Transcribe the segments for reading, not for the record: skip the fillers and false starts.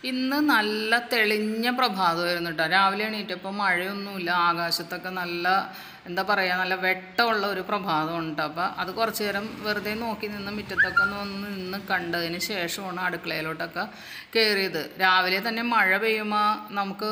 ഇന്ന് നല്ല തെളിഞ്ഞ പ്രഭാതമായിരുന്നു കേട്ടോ. രാവിലെ എണീറ്റപ്പോൾ മഴയൊന്നുമില്ല, ആകാശത്തൊക്കെ നല്ല എന്താ പറയുക, നല്ല വെട്ടമുള്ള ഒരു പ്രഭാതമുണ്ട്. അപ്പോൾ അത് കുറച്ച് നേരം വെറുതെ നോക്കി നിന്ന് മുറ്റത്തൊക്കെ ഒന്ന് നിന്ന് കണ്ടതിന് ശേഷമാണ് അടുക്കളയിലോട്ടൊക്കെ കയറിയത്. രാവിലെ തന്നെ മഴ പെയ്യുമ്പോൾ നമുക്ക്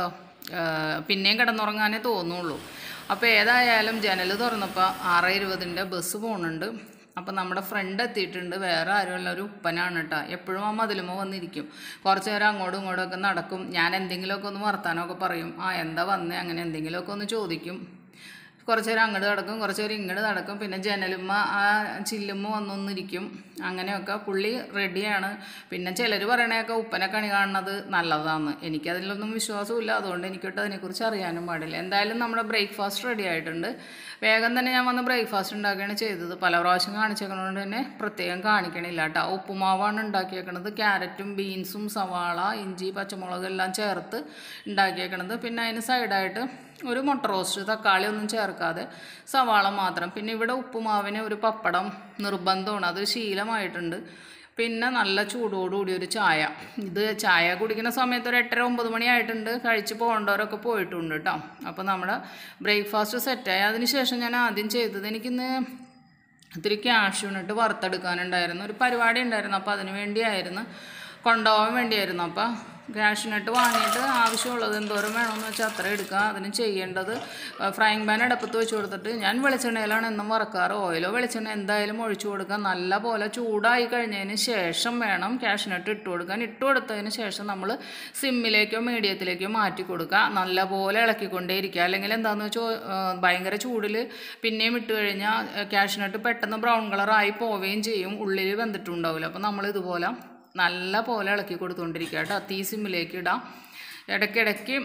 പിന്നെയും കിടന്നുറങ്ങാനേ തോന്നുള്ളൂ. അപ്പോൾ ഏതായാലും ജനൽ തുറന്നപ്പോൾ 6:20 ബസ് പോകുന്നുണ്ട്. അപ്പം നമ്മുടെ ഫ്രണ്ട് എത്തിയിട്ടുണ്ട്. വേറെ ആരുമല്ല, ഒരു ഉപ്പനാണ് കേട്ടോ. എപ്പോഴും ആ മതിലുമ്പോൾ വന്നിരിക്കും. കുറച്ച് നേരം അങ്ങോട്ടും ഇങ്ങോട്ടുമൊക്കെ നടക്കും. ഞാൻ എന്തെങ്കിലുമൊക്കെ ഒന്ന് വർത്താനമൊക്കെ പറയും. എന്താ വന്നേ അങ്ങനെ എന്തെങ്കിലുമൊക്കെ ഒന്ന് ചോദിക്കും. കുറച്ച് നേരം അങ്ങോട്ട് നടക്കും, കുറച്ച് നേരം ഇങ്ങോട്ട് നടക്കും. പിന്നെ ജനലുമ്മ ആ ചില്ലുമ്മ വന്നൊന്നിരിക്കും. അങ്ങനെയൊക്കെ പുള്ളി റെഡിയാണ്. പിന്നെ ചിലർ പറയണതൊക്കെ ഉപ്പനെ കണി കാണുന്നത് നല്ലതാണ്. എനിക്കതിലൊന്നും വിശ്വാസമില്ല. അതുകൊണ്ട് എനിക്കിട്ട് അതിനെക്കുറിച്ച് അറിയാനും പാടില്ല. എന്തായാലും നമ്മുടെ ബ്രേക്ക്ഫാസ്റ്റ് റെഡി ആയിട്ടുണ്ട്. വേഗം തന്നെ ഞാൻ വന്ന് ബ്രേക്ക്ഫാസ്റ്റ് ഉണ്ടാക്കുകയാണ് ചെയ്തത്. പല പ്രാവശ്യം കാണിച്ചേക്കണതുകൊണ്ട് തന്നെ പ്രത്യേകം കാണിക്കണില്ല കേട്ടോ. ഉപ്പുമാവാണ് ഉണ്ടാക്കിയേക്കണത്. ക്യാരറ്റും ബീൻസും സവാള ഇഞ്ചി പച്ചമുളക് എല്ലാം ചേർത്ത് ഉണ്ടാക്കിയേക്കണത്. പിന്നെ അതിന് സൈഡായിട്ട് ഒരു മുട്ട റോസ്റ്റ്, തക്കാളി ഒന്നും ചേർക്കാതെ സവാള മാത്രം. പിന്നെ ഇവിടെ ഉപ്പുമാവിന് ഒരു പപ്പടം നിർബന്ധമാണ്, അത് ശീലമായിട്ടുണ്ട്. പിന്നെ നല്ല ചൂടോടുകൂടി ഒരു ചായ. ഇത് ചായ കുടിക്കുന്ന സമയത്ത് ഒരു 8:30-9 മണി ആയിട്ടുണ്ട്. കഴിച്ച് പോകേണ്ടവരൊക്കെ പോയിട്ടുണ്ട് കേട്ടോ. അപ്പോൾ നമ്മുടെ ബ്രേക്ക്ഫാസ്റ്റ് സെറ്റായി. അതിന് ശേഷം ഞാൻ ആദ്യം ചെയ്തത്, എനിക്കിന്ന് ഇത്തിരി ക്യാഷ്യൂണിട്ട് വറുത്തെടുക്കാനുണ്ടായിരുന്നു. ഒരു പരിപാടി ഉണ്ടായിരുന്നു. അപ്പോൾ അതിന് വേണ്ടിയായിരുന്നു, കൊണ്ടുപോകാൻ വേണ്ടിയായിരുന്നു. അപ്പോൾ ക്യാഷ്യൂനട്ട് വാങ്ങിയിട്ട് ആവശ്യമുള്ളത് എന്തോരം വേണമെന്ന് വെച്ചാൽ അത്ര എടുക്കുക. അതിന് ചെയ്യേണ്ടത്, ഫ്രൈങ് പാൻ അടുപ്പത്ത് വെച്ച് കൊടുത്തിട്ട്, ഞാൻ വെളിച്ചെണ്ണയിലാണ് എന്നും വറക്കാറ്. ഓയിലോ വെളിച്ചെണ്ണ എന്തായാലും ഒഴിച്ചു കൊടുക്കുക. നല്ല പോലെ ചൂടായി കഴിഞ്ഞതിന് ശേഷം വേണം ക്യാഷ്യൂനട്ട് ഇട്ട് കൊടുക്കാൻ. ഇട്ട് കൊടുത്തതിന് ശേഷം നമ്മൾ സിമ്മിലേക്കോ മീഡിയത്തിലേക്കോ മാറ്റി കൊടുക്കുക. നല്ല പോലെ ഇളക്കിക്കൊണ്ടേ ഇരിക്കുക. അല്ലെങ്കിൽ എന്താണെന്ന് വെച്ചാൽ ഭയങ്കര ചൂടിൽ പിന്നെയും ഇട്ട് കഴിഞ്ഞാൽ ക്യാഷ്യൂനട്ട് പെട്ടെന്ന് ബ്രൗൺ കളറായി പോവുകയും ചെയ്യും, ഉള്ളിൽ വെന്തിട്ടുണ്ടാവില്ല. അപ്പോൾ നമ്മൾ ഇതുപോലെ നല്ല പോലെ ഇളക്കി കൊടുത്തുകൊണ്ടിരിക്കുക കേട്ടോ. തീ സിമ്മിലേക്ക് ഇടാം. ഇടയ്ക്കിടയ്ക്ക്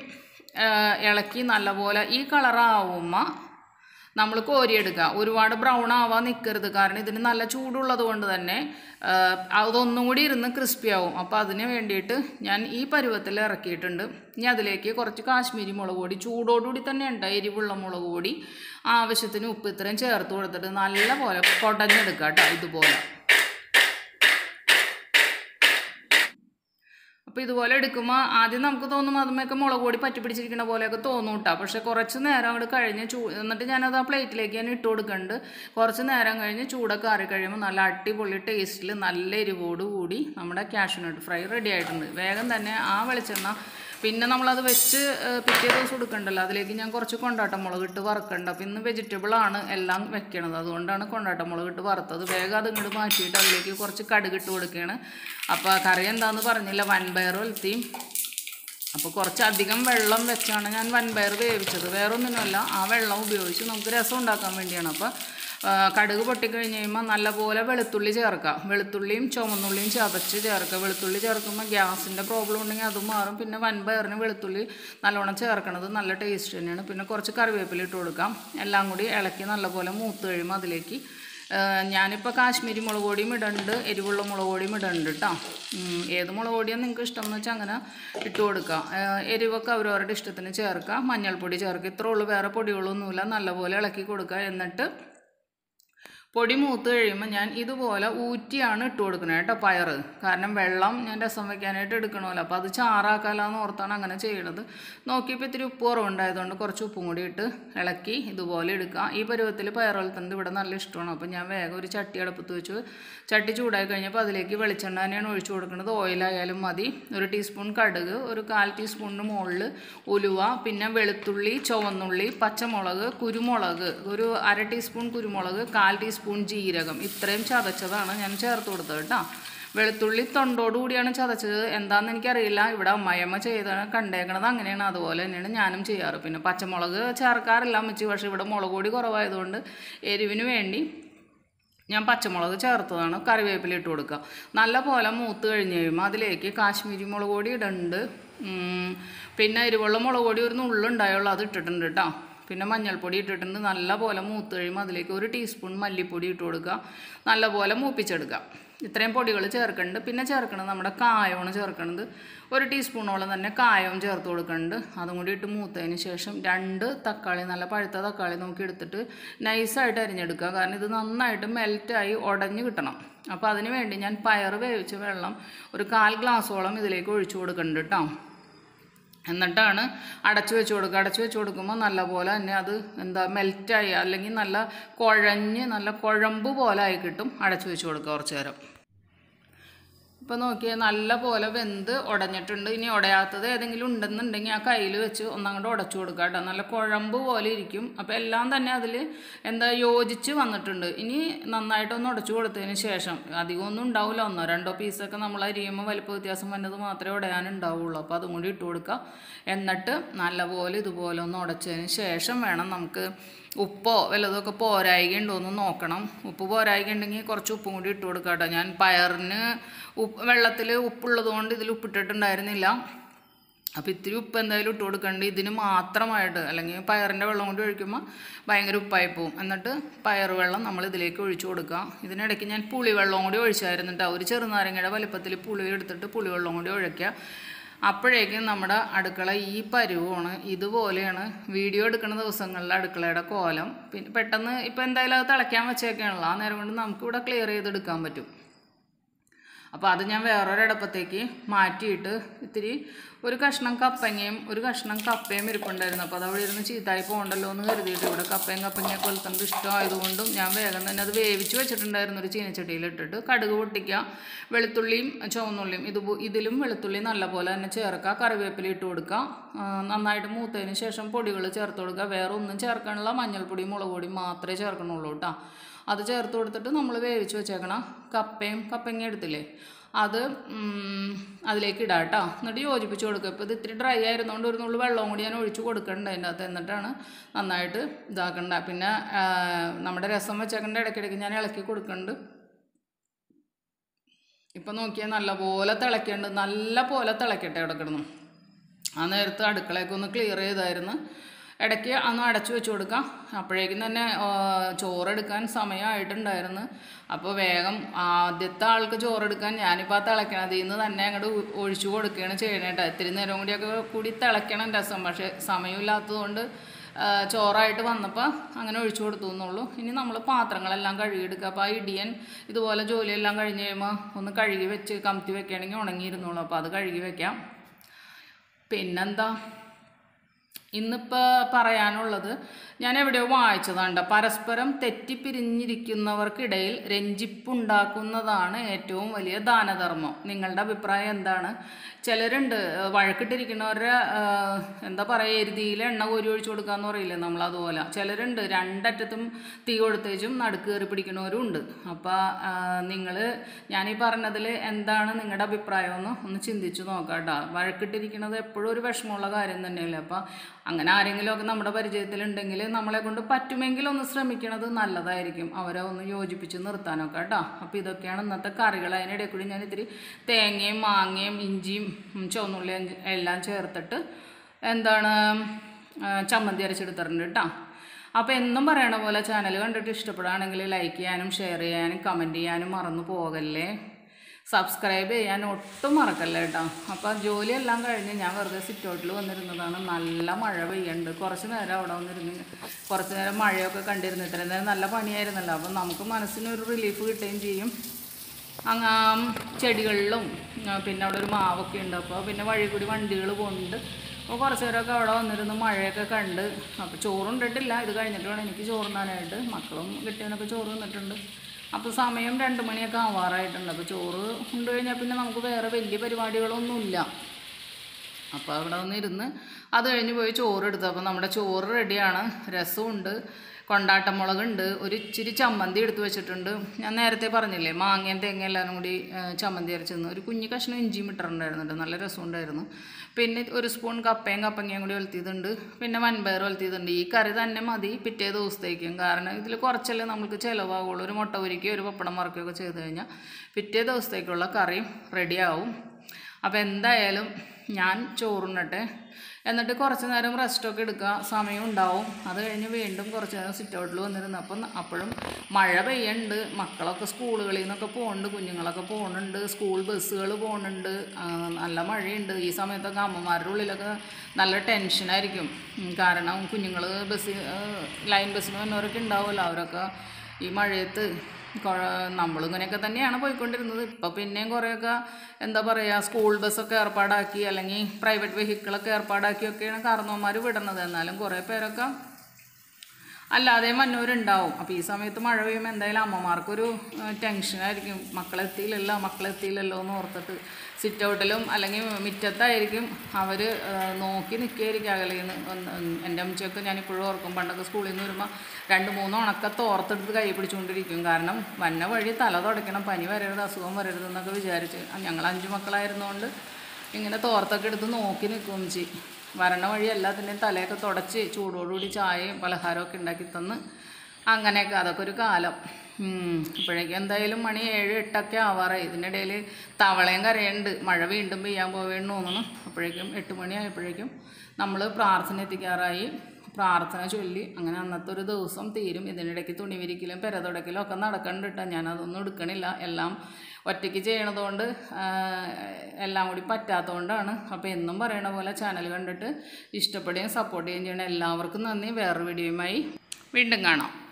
ഇളക്കി നല്ലപോലെ ഈ കളറാവുമ്പോൾ നമ്മൾ കോരിയെടുക്കുക. ഒരുപാട് ബ്രൗൺ ആവാൻ നിൽക്കരുത്, കാരണം ഇതിന് നല്ല ചൂടുള്ളത് കൊണ്ട് തന്നെ അതൊന്നും കൂടി ഇരുന്ന് ക്രിസ്പി ആവും. അപ്പോൾ അതിന് വേണ്ടിയിട്ട് ഞാൻ ഈ പരുവത്തിൽ ഇറക്കിയിട്ടുണ്ട്. ഇനി അതിലേക്ക് കുറച്ച് കാശ്മീരി മുളക് പൊടി, ചൂടോടുകൂടി തന്നെ ഉണ്ട്, എരിവുള്ള മുളക് പൊടി, ആവശ്യത്തിന് ഉപ്പ് ഇത്രയും ചേർത്ത് കൊടുത്തിട്ട് നല്ല പോലെ കുടഞ്ഞെടുക്കുക കേട്ടോ. ഇതുപോലെ അപ്പോൾ ഇതുപോലെ എടുക്കുമ്പോൾ ആദ്യം നമുക്ക് തോന്നും അതുമൊക്കെ മുളക് പൊടി പറ്റി പിടിച്ചിരിക്കുന്ന പോലെയൊക്കെ തോന്നും കേട്ടോ. പക്ഷേ കുറച്ച് നേരം അങ്ങോട്ട് കഴിഞ്ഞ് എന്നിട്ട് ഞാനത് ആ പ്ലേറ്റിലേക്ക് ഞാൻ ഇട്ട് കൊടുക്കുന്നുണ്ട്. കുറച്ച് നേരം കഴിഞ്ഞ് ചൂടൊക്കെ ആറി കഴിയുമ്പോൾ നല്ല അടിപൊളി ടേസ്റ്റിൽ നല്ല എരിവോട് കൂടി നമ്മുടെ ക്യാഷ്യൂനട്ട് ഫ്രൈ റെഡി ആയിട്ടുണ്ട്. വേഗം തന്നെ ആ വെളിച്ചെണ്ണ, പിന്നെ നമ്മളത് വെച്ച് പിറ്റേ ദിവസം എടുക്കണ്ടല്ലോ, അതിലേക്ക് ഞാൻ കുറച്ച് കൊണ്ടാട്ടമുളക് ഇട്ട് വറുക്കണ്ട. അപ്പോൾ ഇന്ന് വെജിറ്റബിളാണ് എല്ലാം വെക്കണത്, അതുകൊണ്ടാണ് കൊണ്ടാട്ടമുളക് ഇട്ട് വറുത്തത്. വേഗം അത് ഇങ്ങോട്ട് മാറ്റിയിട്ട് അതിലേക്ക് കുറച്ച് കടുക് ഇട്ട് കൊടുക്കുകയാണ്. അപ്പോൾ കറി എന്താണെന്ന് പറഞ്ഞില്ല, വൻപയർ ഒലത്തിയും. അപ്പോൾ കുറച്ചധികം വെള്ളം വെച്ചാണ് ഞാൻ വൻപയർ വേവിച്ചത്, വേറൊന്നിനുമല്ല. ആ വെള്ളം ഉപയോഗിച്ച് നമുക്ക് രസം ഉണ്ടാക്കാൻ വേണ്ടിയാണ്. അപ്പോൾ കടുക് പൊട്ടിക്കഴിഞ്ഞ് കഴിയുമ്പോൾ നല്ലപോലെ വെളുത്തുള്ളി ചേർക്കുക. വെളുത്തുള്ളിയും ചുവന്നുള്ളിയും ചതച്ച് ചേർക്കുക. വെളുത്തുള്ളി ചേർക്കുമ്പോൾ ഗ്യാസിൻ്റെ പ്രോബ്ലം ഉണ്ടെങ്കിൽ അതും മാറും. പിന്നെ വൻപയറിന് വെളുത്തുള്ളി നല്ലോണം ചേർക്കണത് നല്ല ടേസ്റ്റ് തന്നെയാണ്. പിന്നെ കുറച്ച് കറിവേപ്പില ഇട്ട് കൊടുക്കാം. എല്ലാം കൂടി ഇളക്കി നല്ലപോലെ മൂത്ത് കഴിയുമ്പോൾ അതിലേക്ക് ഞാനിപ്പോൾ കാശ്മീരി മുളക് പൊടിയും ഇടുന്നുണ്ട്, എരിവുള്ള മുളക് പൊടിയും ഇടുന്നുണ്ട് കേട്ടോ. ഏത് മുളക് പൊടിയാണ് നിങ്ങൾക്ക് ഇഷ്ടം എന്ന് വെച്ചാൽ അങ്ങനെ ഇട്ട് കൊടുക്കുക. എരിവൊക്കെ അവരവരുടെ ഇഷ്ടത്തിന് ചേർക്കുക. മഞ്ഞൾപ്പൊടി ചേർക്കുക. ഇത്രേ ഉള്ളൂ, വേറെ പൊടികളൊന്നുമില്ല. നല്ലപോലെ ഇളക്കി കൊടുക്കുക. എന്നിട്ട് പൊടി മൂത്ത് കഴിയുമ്പോൾ ഞാൻ ഇതുപോലെ ഊറ്റിയാണ് ഇട്ട് കൊടുക്കുന്നത് കേട്ടോ പയർ. കാരണം വെള്ളം ഞാൻ രസം വയ്ക്കാനായിട്ട് എടുക്കണമല്ലോ, അപ്പോൾ അത് ചാറാക്കാമെന്ന് ഓർത്താണ് അങ്ങനെ ചെയ്യണത്. നോക്കിയപ്പോൾ ഇത്തിരി ഉപ്പ് കുറവുണ്ടായതുകൊണ്ട് കുറച്ച് ഉപ്പും കൂടി ഇട്ട് ഇളക്കി ഇതുപോലെ എടുക്കുക. ഈ പരുവത്തിൽ പയർ വളർത്തുന്നത് ഇവിടെ നല്ല ഇഷ്ടമാണ്. അപ്പോൾ ഞാൻ വേഗം ഒരു ചട്ടി അടുപ്പത്ത് വെച്ച്, ചട്ടി ചൂടായി കഴിഞ്ഞപ്പോൾ അതിലേക്ക് വെളിച്ചെണ്ണ തന്നെയാണ് ഒഴിച്ചു കൊടുക്കുന്നത്. ഓയിലായാലും മതി. 1 ടീസ്പൂൺ കടുക്, ഒരു 1/4 ടീസ്പൂണിന് മുകളിൽ ഉലുവ, പിന്നെ വെളുത്തുള്ളി, ചുവന്നുള്ളി, പച്ചമുളക്, കുരുമുളക്, ഒരു 1/2 ടീസ്പൂൺ കുരുമുളക്, 1/4 ടീസ്പൂൺ ജീരകം, ഇത്രയും ചതച്ചതാണ് ഞാൻ ചേർത്ത് കൊടുത്തത് കേട്ടോ. വെളുത്തുള്ളി തൊണ്ടോടുകൂടിയാണ് ചതച്ചത്. എന്താണെന്ന് എനിക്കറിയില്ല, ഇവിടെ അമ്മായിയമ്മ ചെയ്താണ് കണ്ടേക്കണത് അങ്ങനെയാണ്. അതുപോലെ തന്നെയാണ് ഞാനും ചെയ്യാറ്. പിന്നെ പച്ചമുളക് ചേർക്കാറില്ല അമ്മച്ചി, പക്ഷേ ഇവിടെ മുളക് പൊടി കുറവായതുകൊണ്ട് എരിവിന് വേണ്ടി ഞാൻ പച്ചമുളക് ചേർത്തതാണ്. കറിവേപ്പില ഇട്ട് കൊടുക്കുക. നല്ല പോലെ മൂത്ത് കഴിഞ്ഞ് കഴിയുമ്പോൾ അതിലേക്ക് കാശ്മീരി മുളക് പൊടി ഇടുന്നുണ്ട്. പിന്നെ എരിവുള്ള മുളക് പൊടി ഒരു നുള്ളുണ്ടായുള്ളൂ, അത് ഇട്ടിട്ടുണ്ട് കേട്ടോ. പിന്നെ മഞ്ഞൾപ്പൊടി ഇട്ടിട്ടുണ്ട്. നല്ല പോലെ മൂത്ത് കഴിയുമ്പോൾ അതിലേക്ക് 1 ടീസ്പൂൺ മല്ലിപ്പൊടി ഇട്ട് കൊടുക്കുക. നല്ല പോലെ മൂപ്പിച്ചെടുക്കുക. ഇത്രയും പൊടികൾ ചേർക്കുന്നുണ്ട്. പിന്നെ ചേർക്കുന്നത് നമ്മുടെ കായമാണ് ചേർക്കുന്നത്. 1 ടീസ്പൂണോളം തന്നെ കായവും ചേർത്ത് കൊടുക്കുന്നുണ്ട്. അതും കൂടി ഇട്ട് മൂത്തതിന് ശേഷം 2 തക്കാളി, നല്ല പഴുത്ത തക്കാളി നോക്കി എടുത്തിട്ട് നൈസായിട്ട് അരിഞ്ഞെടുക്കുക. കാരണം ഇത് നന്നായിട്ട് മെൽറ്റായി ഉടഞ്ഞ് കിട്ടണം. അപ്പോൾ അതിന് വേണ്ടി ഞാൻ പയർ വേവിച്ച വെള്ളം ഒരു 1/4 ഗ്ലാസ്സോളം ഇതിലേക്ക് ഒഴിച്ചു കൊടുക്കുന്നുണ്ട് കേട്ടോ. എന്നിട്ടാണ് അടച്ചു വെച്ച് കൊടുക്കുക. അടച്ചു വെച്ച് കൊടുക്കുമ്പോൾ നല്ലപോലെ തന്നെ അത് മെൽറ്റായി, അല്ലെങ്കിൽ നല്ല കുഴഞ്ഞ് നല്ല കുഴമ്പ് പോലെ ആയി കിട്ടും. അടച്ചു വെച്ച് കൊടുക്കുക കുറച്ച് നേരം. ഇപ്പോൾ നോക്കിയാൽ നല്ല പോലെ വെന്ത് ഉടഞ്ഞിട്ടുണ്ട്. ഇനി ഉടയാത്തത് ഏതെങ്കിലും ഉണ്ടെന്നുണ്ടെങ്കിൽ ആ കയ്യിൽ വെച്ച് ഒന്നങ്ങോട്ട് ഉടച്ചു കൊടുക്കുക കേട്ടോ. നല്ല കുഴമ്പ് പോലെ ഇരിക്കും. അപ്പോൾ എല്ലാം തന്നെ അതിൽ യോജിച്ച് വന്നിട്ടുണ്ട്. ഇനി നന്നായിട്ടൊന്ന് ഉടച്ചു കൊടുത്തതിന് ശേഷം, അധികമൊന്നും ഉണ്ടാവില്ല, 1-2 പീസൊക്കെ നമ്മൾ അരിയുമ്പോൾ വലിപ്പ വ്യത്യാസം വന്നത് മാത്രമേ ഉടയാനുണ്ടാവുള്ളൂ. അപ്പോൾ അതും കൂടി ഇട്ട് കൊടുക്കുക. എന്നിട്ട് നല്ലപോലെ ഇതുപോലെ ഒന്ന് ഉടച്ചതിന് ശേഷം വേണം നമുക്ക് ഉപ്പോ വല്ലതൊക്കെ പോരായിക ഉണ്ടോയെന്ന് നോക്കണം. ഉപ്പ് പോരായിക ഉണ്ടെങ്കിൽ കുറച്ച് ഉപ്പും കൂടി ഇട്ട് കൊടുക്കുക കേട്ടോ. ഞാൻ പയറിന് വെള്ളത്തിൽ ഉപ്പുള്ളത് കൊണ്ട് ഇതിൽ ഉപ്പിട്ടിട്ടുണ്ടായിരുന്നില്ല. അപ്പോൾ ഇത്തിരി ഉപ്പ് എന്തായാലും ഇട്ട് കൊടുക്കേണ്ടത് ഇതിന് മാത്രമായിട്ട്, അല്ലെങ്കിൽ പയറിൻ്റെ വെള്ളം കൊണ്ട് ഒഴിക്കുമ്പോൾ ഭയങ്കര ഉപ്പായി പോവും. എന്നിട്ട് പയർ വെള്ളം നമ്മൾ ഇതിലേക്ക് ഒഴിച്ചു കൊടുക്കുക. ഇതിനിടയ്ക്ക് ഞാൻ പുളിവെള്ളം കൂടി ഒഴിച്ചായിരുന്നു കേട്ടോ. ഒരു ചെറുനാരങ്ങയുടെ വലിപ്പത്തിൽ പുളി എടുത്തിട്ട് പുളിവെള്ളം കൂടി ഒഴിക്കുക. അപ്പോഴേക്കും നമ്മുടെ അടുക്കള ഈ പരുവമാണ്. ഇതുപോലെയാണ് വീഡിയോ എടുക്കുന്ന ദിവസങ്ങളിൽ അടുക്കളയുടെ കോലം. പിന്നെ പെട്ടെന്ന് ഇപ്പോൾ എന്തായാലും അത് തിളയ്ക്കാൻ വെച്ചേക്കാണല്ലോ, ആ നേരം കൊണ്ട് നമുക്കിവിടെ ക്ലിയർ ചെയ്തെടുക്കാൻ പറ്റും. അപ്പോൾ അത് ഞാൻ വേറൊരടുപ്പത്തേക്ക് മാറ്റിയിട്ട് ഇത്തിരി ഒരു കഷ്ണം കപ്പങ്ങയും ഒരു കഷ്ണം കപ്പയും ഇരിപ്പുണ്ടായിരുന്നു. അപ്പോൾ അതവിടെ ഇരുന്ന് ചീത്തായി പോകണ്ടല്ലോ എന്ന് കരുതിയിട്ട്, ഇവിടെ കപ്പങ്ങയൊക്കെ കൊലുത്തുന്നത് ഇഷ്ടമായതുകൊണ്ടും ഞാൻ വേഗം തന്നെ അത് വേവിച്ച് വെച്ചിട്ടുണ്ടായിരുന്നു. ഒരു ചീനച്ചട്ടിയിലിട്ടിട്ട് കടുക് പൊട്ടിക്കുക, വെളുത്തുള്ളിയും ചുവന്നുള്ളിയും ഇതിലും വെളുത്തുള്ളി നല്ലപോലെ തന്നെ ചേർക്കുക, കറിവേപ്പില ഇട്ട് കൊടുക്കുക. നന്നായിട്ട് മൂത്തതിന് ശേഷം പൊടികൾ ചേർത്ത് കൊടുക്കുക. വേറെ ഒന്നും ചേർക്കാനുള്ള മഞ്ഞൾപ്പൊടി മുളക് പൊടി മാത്രമേ ചേർക്കണുള്ളൂ കേട്ടോ. അത് ചേർത്ത് കൊടുത്തിട്ട് നമ്മൾ വേവിച്ച് വെച്ചേക്കണം കപ്പങ്ങ എടുത്തില്ലേ, അത് അതിലേക്ക് ഇടാം കേട്ടോ. എന്നിട്ട് യോജിപ്പിച്ച് കൊടുക്കുക. ഇപ്പോൾ ഇത് ഇത്തിരി ഡ്രൈ ആയിരുന്നുകൊണ്ട് ഒരു നുള്ളു വെള്ളവും കൂടി ഞാൻ ഒഴിച്ച് കൊടുക്കേണ്ടത് അതിൻ്റെ അകത്ത്. എന്നിട്ടാണ് നന്നായിട്ട് ഇതാക്കേണ്ട. പിന്നെ നമ്മുടെ രസം വെച്ചേക്കേണ്ട ഇടയ്ക്കിടയ്ക്ക് ഞാൻ ഇളക്കി കൊടുക്കുന്നുണ്ട്. ഇപ്പം നോക്കിയാൽ നല്ലപോലെ തിളയ്ക്കേണ്ടത്, നല്ല പോലെ തിളയ്ക്കട്ടെ ഇവിടെ കിടന്നു. ആ നേരത്ത് അടുക്കളയൊക്കെ ഒന്ന് ക്ലിയർ ചെയ്തായിരുന്നു. ഇടയ്ക്ക് അന്ന് അടച്ചു വെച്ച് കൊടുക്കാം. അപ്പോഴേക്കും തന്നെ ചോറെടുക്കാൻ സമയമായിട്ടുണ്ടായിരുന്നു. അപ്പോൾ വേഗം ആദ്യത്തെ ആൾക്ക് ചോറെടുക്കാൻ ഞാനിപ്പോൾ ആ തിളയ്ക്കണതിൽ നിന്ന് തന്നെ അങ്ങോട്ട് ഒഴിച്ചു കൊടുക്കുകയാണ് ചെയ്യണേട്ടോ. ഇത്തിരി നേരം കൂടി തിളയ്ക്കണം രസം. പക്ഷേ സമയമില്ലാത്തതുകൊണ്ട് ചോറായിട്ട് വന്നപ്പോൾ അങ്ങനെ ഒഴിച്ചു കൊടുത്തു എന്നുള്ളൂ. ഇനി നമ്മൾ പാത്രങ്ങളെല്ലാം കഴുകിയെടുക്കുക. അപ്പോൾ ആ ഇടിയൻ ഇതുപോലെ ജോലിയെല്ലാം കഴിഞ്ഞ് കഴിയുമ്പോൾ ഒന്ന് കഴുകി വെച്ച് കമത്തി വെക്കുകയാണെങ്കിൽ ഉണങ്ങിയിരുന്നുള്ളൂ. അപ്പോൾ അത് കഴുകി വെക്കാം. പിന്നെന്താ ഇന്നിപ്പോൾ പറയാനുള്ളത്, ഞാൻ എവിടെയോ വായിച്ചതാണ്, പരസ്പരം തെറ്റിപ്പിരിഞ്ഞിരിക്കുന്നവർക്കിടയിൽ രഞ്ജിപ്പുണ്ടാക്കുന്നതാണ് ഏറ്റവും വലിയ ദാനധർമ്മം. നിങ്ങളുടെ അഭിപ്രായം എന്താണ്? ചിലരുണ്ട് വഴക്കിട്ടിരിക്കുന്നവരുടെ എന്താ പറയുക, എരുതിയിൽ എണ്ണ കോരി ഒഴിച്ചു കൊടുക്കാന്ന് പറയില്ലേ നമ്മൾ, അതുപോലെ ചിലരുണ്ട് രണ്ടറ്റത്തും തീ കൊടുത്തേച്ചും നടുക്ക് കയറി പിടിക്കുന്നവരും ഉണ്ട്. അപ്പോൾ ഞാനീ പറഞ്ഞതിൽ എന്താണ് നിങ്ങളുടെ അഭിപ്രായമെന്ന് ഒന്ന് ചിന്തിച്ച് നോക്കാം കേട്ടോ. വഴക്കിട്ടിരിക്കുന്നത് എപ്പോഴും ഒരു വിഷമമുള്ള കാര്യം തന്നെയല്ലേ. അപ്പോൾ അങ്ങനെ ആരെങ്കിലുമൊക്കെ നമ്മുടെ പരിചയത്തിലുണ്ടെങ്കിൽ നമ്മളെ കൊണ്ട് പറ്റുമെങ്കിൽ ഒന്ന് ശ്രമിക്കണത് നല്ലതായിരിക്കും, അവരെ ഒന്ന് യോജിപ്പിച്ച് നിർത്താനൊക്കെ കേട്ടോ. അപ്പോൾ ഇതൊക്കെയാണ് ഇന്നത്തെ കറികൾ. അതിനിടയിൽ കൂടി ഞാൻ ഇത്തിരി തേങ്ങയും മാങ്ങയും ഇഞ്ചിയും ചുവന്നുള്ളിയും എല്ലാം ചേർത്തിട്ട് ചമ്മന്തി അരച്ചെടുത്തിട്ടുണ്ട് കേട്ടോ. അപ്പോൾ എന്നും പറയണ പോലെ ചാനൽ കണ്ടിട്ട് ഇഷ്ടപ്പെടുകയാണെങ്കിൽ ലൈക്ക് ചെയ്യാനും ഷെയർ ചെയ്യാനും കമൻറ്റ് ചെയ്യാനും മറന്നു പോകല്ലേ. സബ്സ്ക്രൈബ് ചെയ്യാൻ ഒട്ടും മറക്കല്ലേ കേട്ടോ. അപ്പോൾ ജോലിയെല്ലാം കഴിഞ്ഞ് ഞാൻ വെറുതെ സിറ്റൗട്ടിൽ വന്നിരുന്നതാണ്. നല്ല മഴ പെയ്യുന്നുണ്ട്. കുറച്ച് നേരം അവിടെ വന്നിരുന്ന് കുറച്ച് നേരം മഴയൊക്കെ കണ്ടിരുന്നു. ഇത്രയും നേരം നല്ല പണിയായിരുന്നല്ലോ. അപ്പം നമുക്ക് മനസ്സിനൊരു റിലീഫ് കിട്ടുകയും ചെയ്യും. ചെടികളിലും പിന്നെ അവിടെ ഒരു മാവൊക്കെ ഉണ്ട്. അപ്പോൾ പിന്നെ വഴി കൂടി വണ്ടികൾ പോകുന്നുണ്ട്. അപ്പോൾ കുറച്ച് നേരമൊക്കെ അവിടെ വന്നിരുന്ന് മഴയൊക്കെ കണ്ട്. അപ്പോൾ ചോറുണ്ടിട്ടില്ല, ഇത് കഴിഞ്ഞിട്ട് വേണം എനിക്ക് ചോറുണ്ണാനായിട്ട്. മക്കളും കിട്ടിയതിനൊക്കെ ചോറ് തിന്നിട്ടുണ്ട്. അപ്പോൾ സമയം 2 മണിയൊക്കെ ആവാറായിട്ടുണ്ട്. അപ്പോൾ ചോറ് ഉണ്ട് കഴിഞ്ഞാൽ പിന്നെ നമുക്ക് വേറെ വലിയ പരിപാടികളൊന്നുമില്ല. അപ്പോൾ അവിടെ വന്നിരുന്ന് അത് കഴിഞ്ഞ് പോയി ചോറെടുത്തു. അപ്പോൾ നമ്മുടെ ചോറ് റെഡിയാണ്. രസമുണ്ട്, കൊണ്ടാട്ടമുളകുണ്ട്, ഒരു ഇച്ചിരി ചമ്മന്തി എടുത്ത് വെച്ചിട്ടുണ്ട്. ഞാൻ നേരത്തെ പറഞ്ഞില്ലേ മാങ്ങയും തേങ്ങ എല്ലാവരും കൂടി ചമ്മന്തി അരച്ചെന്ന്. ഒരു കുഞ്ഞു കഷ്ണം ഇഞ്ചിയും ഇട്ടിട്ടുണ്ടായിരുന്നുണ്ട്, നല്ല രസമുണ്ടായിരുന്നു. പിന്നെ ഒരു സ്പൂൺ കപ്പങ്ങയും കൂടി ഒലത്തിയതുണ്ട്. പിന്നെ വൻപയർ ഒലത്തിയതുണ്ട്. ഈ കറി തന്നെ മതി പിറ്റേ ദിവസത്തേക്കും. കാരണം ഇതിൽ കുറച്ചല്ലേ നമുക്ക് ചിലവാകുള്ളൂ. ഒരു മുട്ട പൊരിക്കുകയോ ഒരു പപ്പടം വറക്കുകയൊക്കെ ചെയ്ത് കഴിഞ്ഞാൽ പിറ്റേ ദിവസത്തേക്കുള്ള കറിയും റെഡിയാവും. അപ്പോൾ എന്തായാലും ഞാൻ ചോറുണ്ണട്ടെ, എന്നിട്ട് കുറച്ച് നേരം റെസ്റ്റൊക്കെ എടുക്കുക, സമയം ഉണ്ടാവും. അത് കഴിഞ്ഞ് വീണ്ടും കുറച്ച് നേരം സിറ്റ് ഔട്ടിൽ വന്നിരുന്നു. അപ്പോഴും മഴ പെയ്യുന്നുണ്ട്, മക്കളൊക്കെ സ്കൂളുകളിൽ നിന്നൊക്കെ പോകുന്നുണ്ട്, കുഞ്ഞുങ്ങളൊക്കെ പോകുന്നുണ്ട്, സ്കൂൾ ബസ്സുകൾ പോകുന്നുണ്ട്, നല്ല മഴയുണ്ട്. ഈ സമയത്തൊക്കെ അമ്മമാരുടെ ഉള്ളിലൊക്കെ നല്ല ടെൻഷനായിരിക്കും. കാരണം കുഞ്ഞുങ്ങൾ ലൈൻ ബസ്സിന് വന്നവരൊക്കെ ഉണ്ടാവുമല്ലോ, അവരൊക്കെ ഈ മഴയത്ത് നമ്മളിങ്ങനെയൊക്കെ തന്നെയാണ് പോയിക്കൊണ്ടിരുന്നത്. ഇപ്പോൾ പിന്നെയും കുറേയൊക്കെ എന്താ പറയുക, സ്കൂൾ ബസ്സൊക്കെ ഏർപ്പാടാക്കി അല്ലെങ്കിൽ പ്രൈവറ്റ് വെഹിക്കിളൊക്കെ ഏർപ്പാടാക്കിയൊക്കെയാണ് കാരണവന്മാർ വിടുന്നത്. എന്നാലും കുറേ പേരൊക്കെ അല്ലാതെ വന്നവരുണ്ടാവും. അപ്പോൾ ഈ സമയത്ത് മഴ പെയ്യുമ്പോൾ എന്തായാലും അമ്മമാർക്കൊരു ടെൻഷനായിരിക്കും, മക്കളെത്തിയില്ലല്ലോ എന്ന് ഓർത്തിട്ട്. സിറ്റ് ഔട്ടിലും അല്ലെങ്കിൽ മുറ്റത്തായിരിക്കും അവർ നോക്കി നിൽക്കുകയായിരിക്കും അകലിൽ നിന്ന്. എൻ്റെ അമ്മച്ചൊക്കെ ഞാനിപ്പോഴും ഓർക്കും, പണ്ടൊക്കെ സ്കൂളിൽ നിന്ന് വരുമ്പോൾ 2-3 ഉണക്കത്ത് ഓർത്തെടുത്ത് കൈ പിടിച്ചുകൊണ്ടിരിക്കും. കാരണം വന്ന വഴി തല തുടയ്ക്കണം, പനി വരരുത്, അസുഖം വരരുത് എന്നൊക്കെ വിചാരിച്ച്. ഞങ്ങൾ 5 മക്കളായിരുന്നുകൊണ്ട് ഇങ്ങനെ തോർത്തൊക്കെ എടുത്ത് നോക്കി നിൽക്കും അമ്മച്ചി. വരണ വഴി എല്ലാത്തിൻ്റെയും തലയൊക്കെ തുടച്ച് ചൂടോടുകൂടി ചായയും പലഹാരമൊക്കെ ഉണ്ടാക്കി തന്ന് അങ്ങനെയൊക്കെ. അതൊക്കെ ഒരു കാലം. അപ്പോഴേക്കും എന്തായാലും മണി 7-8 ആവാറായി. ഇതിനിടയിൽ തവളയും കരയുണ്ട്, മഴ വീണ്ടും പെയ്യാൻ പോവേന്ന് തോന്നുന്നു. അപ്പോഴേക്കും 8 മണിയായപ്പോഴേക്കും നമ്മൾ പ്രാർത്ഥന എത്തിക്കാറായി. പ്രാർത്ഥന ചൊല്ലി അങ്ങനെ അന്നത്തെ ഒരു ദിവസം തീരും. ഇതിനിടയ്ക്ക് തുണി വിരിക്കലും പെര തുടക്കലും ഒക്കെ നടക്കണ്ടിട്ടാ. ഞാനതൊന്നും എടുക്കണില്ല, എല്ലാം ഒറ്റയ്ക്ക് ചെയ്യണതുകൊണ്ട് എല്ലാം കൂടി പറ്റാത്തതുകൊണ്ടാണ്. അപ്പോൾ എന്നും പറയണ പോലെ ചാനൽ കണ്ടിട്ട് ഇഷ്ടപ്പെടുകയും സപ്പോർട്ട് ചെയ്യുകയും ചെയ്യണം. എല്ലാവർക്കും നന്ദി. വേറൊരു വീഡിയോയുമായി വീണ്ടും കാണാം.